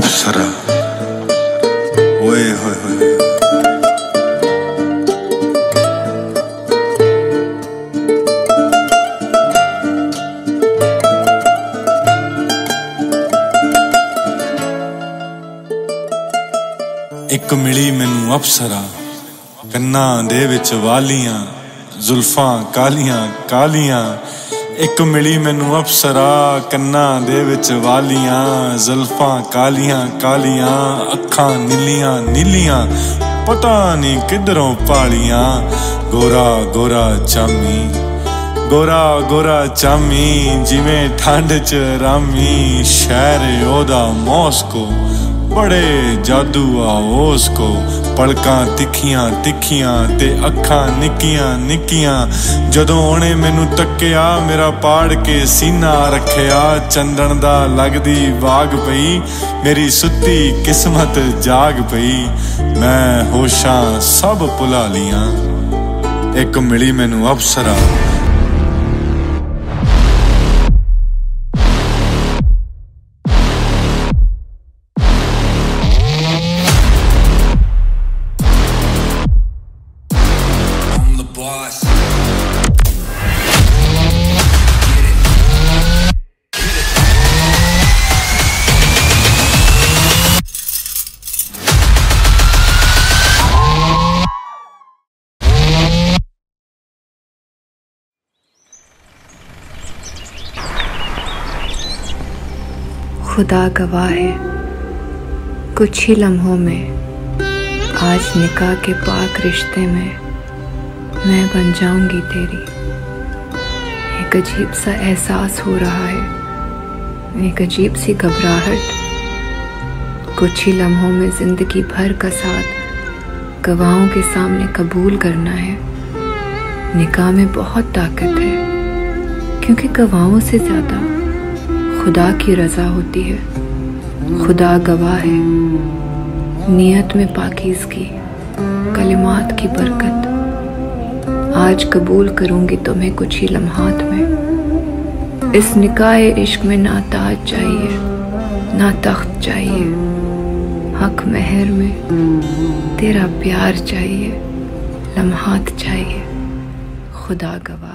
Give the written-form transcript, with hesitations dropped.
अप्सरा ओए होए होए। एक मिली मैनू अप्सरा कन्ना दे विच वालियां जुल्फां कालियां कालियां। एक मिली मैनू अप्सरा कन्ना दे विच वालियां जुल्फां कालियां कालियां। अखां नीलियां नीलियां पता नहीं किधरों पालियां। गोरा गोरा चामी गोरा गोरा चामी जिवें ठंड च रामी। शहर ओदा मॉस्को बड़े जादू आ उसको। पलकां तिखियां तिखियां ते अखां निक्कियां निक्कियां। जदों ओने मैनू तक्किया मेरा पाड़ के सीना रखिया। चंदन दा लगदी वाग पई मेरी सुत्ती किस्मत जाग पई। मैं होशां सब भुला लियां एक मिली मैनू अप्सरा। खुदा गवाह है कुछ ही लम्हों में आज निकाह के पाक रिश्ते में मैं बन जाऊंगी तेरी। एक अजीब सा एहसास हो रहा है, एक अजीब सी घबराहट। कुछ ही लम्हों में जिंदगी भर का साथ गवाहों के सामने कबूल करना है। निकाह में बहुत ताकत है क्योंकि गवाहों से ज्यादा खुदा की रजा होती है। खुदा गवाह है नियत में पाकीज़गी कलिमात की बरकत। आज कबूल करूंगी तुम्हें कुछ ही लम्हात में। इस निकाहे इश्क में ना ताज चाहिए ना तख्त चाहिए। हक महर में तेरा प्यार चाहिए लम्हात चाहिए। खुदा गवाह।